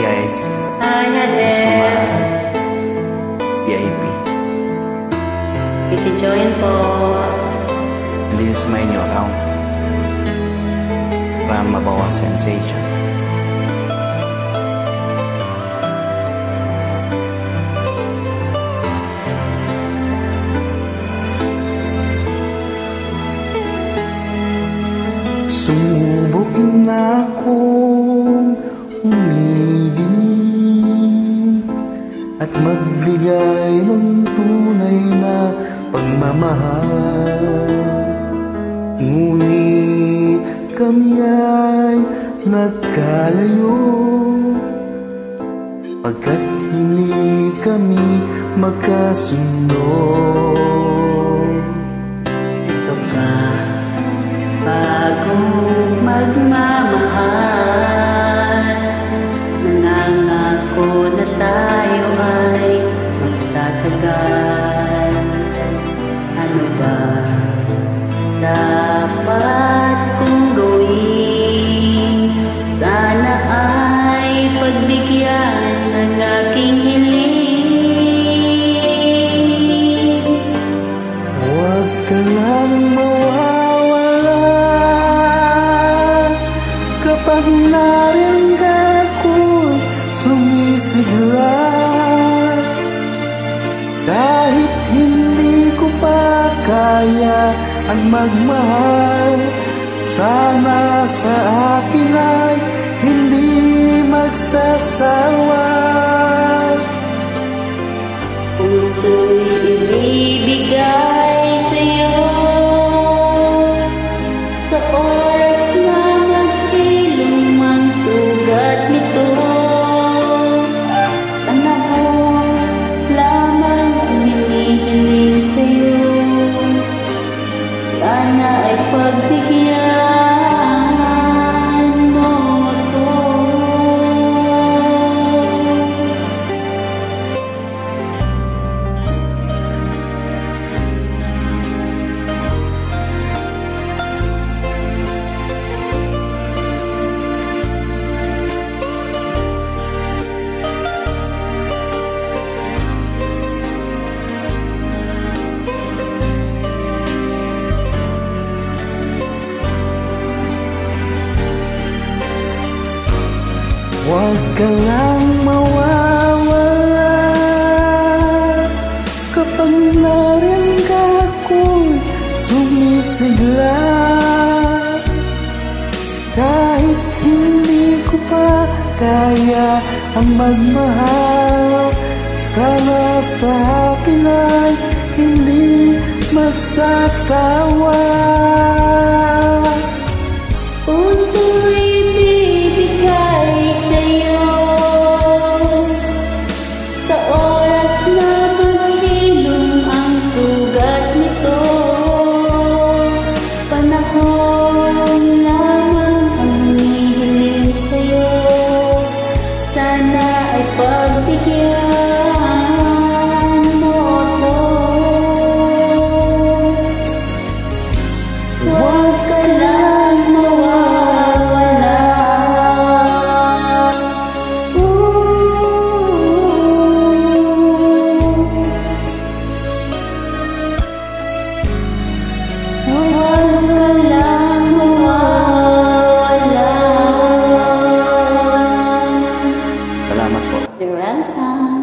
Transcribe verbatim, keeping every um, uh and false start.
guys. Hi, Gusto ko Ade. V I P. Kiki-join po. And this is my new account. Para mabawa sensation. Sumubok na akong umibig at magbigay ng tunay na pagmamahal. Ngunit kami ay nagkalayo pagkat hindi kami magkasundo. Ito ka, bagong magmamahal, nangangako na tayo ay magtatagal. Ano ba dapat kong gawin? Sana ay pagbigyan ng aking hiling. Huwag ka lang mawawala kapag naringgan ko'y sumisigla. Kahit hindi ko pa kaya ang magmahal, sana sa akin ay hindi magsasawa. Puso'y ibibigay sa'yo sa oras na maghilom ang sugat nito. Panahon lamang ang hinihiling sa'yo, sana ay pagbigyan mo ako. Huwag ka lang mawawala kapag naringgan ko'y sumisigla. Kahit hindi ko pa kaya ang magmahal, sana sa akin ay hindi magsasawa. Puso'y ibibigay sa'yo sa oras na maghilom ang sugat nito. Panahon lamang ang hinihiling sa'yo, sana ay pagbigyan mo ako. Huwag ka lang mawawala. Huwag ka lang mawawala. Salamat po. You're welcome.